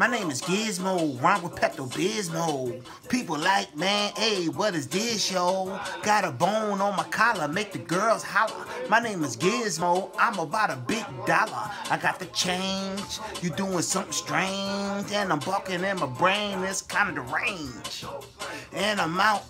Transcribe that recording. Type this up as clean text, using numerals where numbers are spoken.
My name is Gizmo, rhyme with Pepto-Bismol. People like, man, hey, what is this, yo? Got a bone on my collar, make the girls holler. My name is Gizmo, I'm about a big dollar. I got the change, you doing something strange. And I'm bucking in my brain, it's kind of deranged. And I'm out.